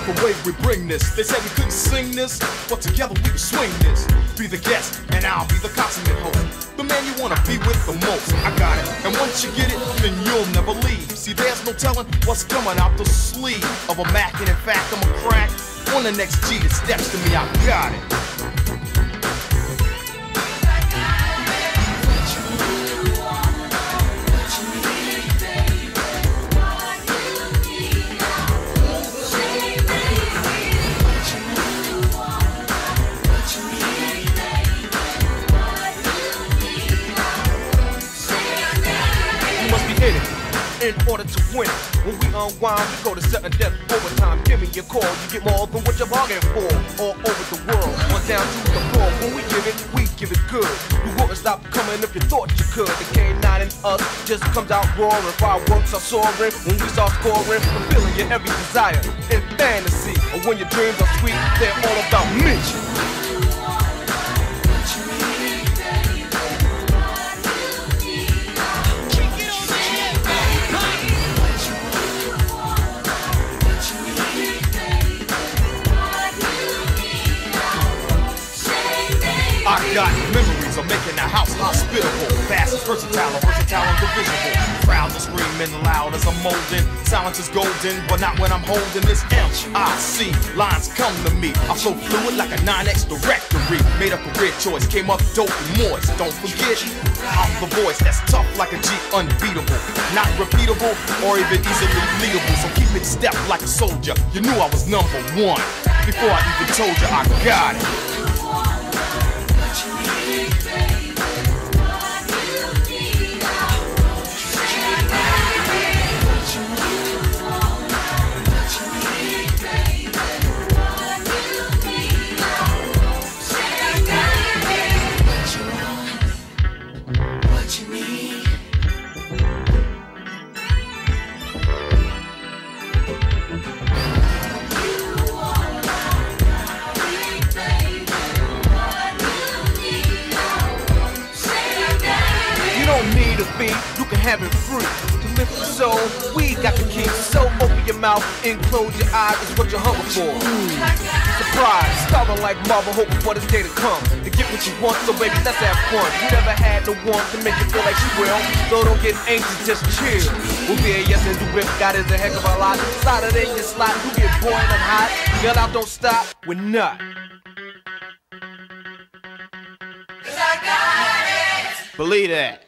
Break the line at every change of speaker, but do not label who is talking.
different way we bring this. They said we couldn't sing this, but together we can swing this. Be the guest, and I'll be the consummate host. The man you wanna be with the most. I got it, and once you get it, then you'll never leave. See, there's no telling what's coming out the sleeve of a Mac, and in fact, I'm a crack on the next G that steps to me. I got it. In order to win it, when we unwind, we go to sudden death overtime. Give me a call, you get more than what you're bargaining for. All over the world, on down to the floor. When we give it good. You wouldn't stop coming if you thought you could. The K9 in us just comes out roaring. Fireworks are soaring when we start scoring, fulfilling your every desire in fantasy. Or when your dreams are sweet, they're all about me. I got memories of making the house hospitable. Fast, versatile, indivisible. Crowds are screaming loud as I'm molding. Silence is golden, but not when I'm holding this M.I.C. Lines come to me. I flow fluid like a 9X directory. Made a career choice, came up dope and moist. Don't forget, I'm the voice that's tough like a G, unbeatable. Not repeatable or even easily leadable. So keep it step like a soldier. You knew I was number one before I even told you I got it. You can have it free. To lift your soul, we got the key. So open your mouth and close your eyes is what you're hungry for. Surprise, starting like Marvel, hoping for this day to come. To get what you want, so baby, let's have fun. You never had no one to make you feel like you will. So don't get anxious, just chill. We'll be a yes and do it. God is a heck of a lot. Slide it in your slot, you get boring and hot. Yell out, don't stop, we're not. Cause I got it. Believe that.